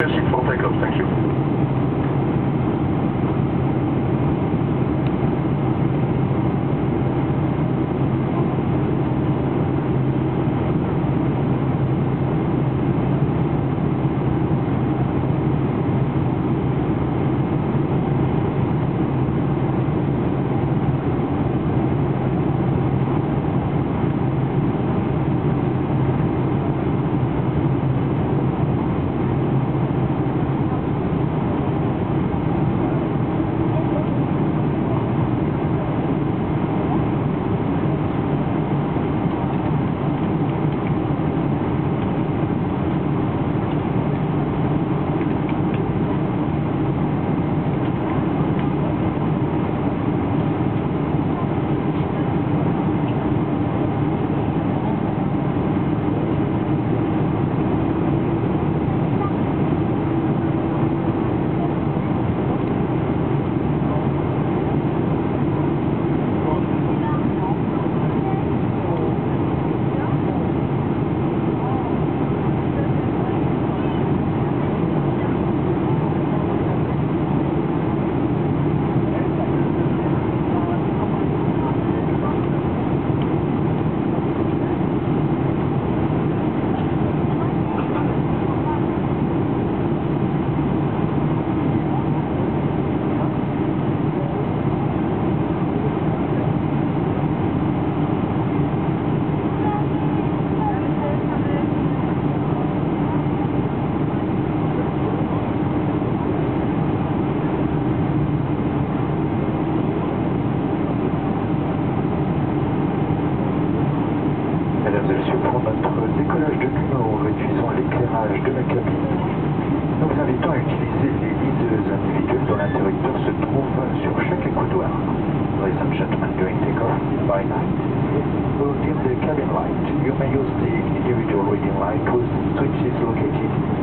Proceed for takeoff, thank you. Mesdames et messieurs, pour notre décollage de Cuno, réduisons l'éclairage de la cabine. Nous vous invitons à utiliser les liseuses individuelles dont l'interrupteur se trouve sur chaque accoudoir. Ladies and gentlemen, during takeoff by night, we'll dim the cabin light. You may use the individual reading light with switches located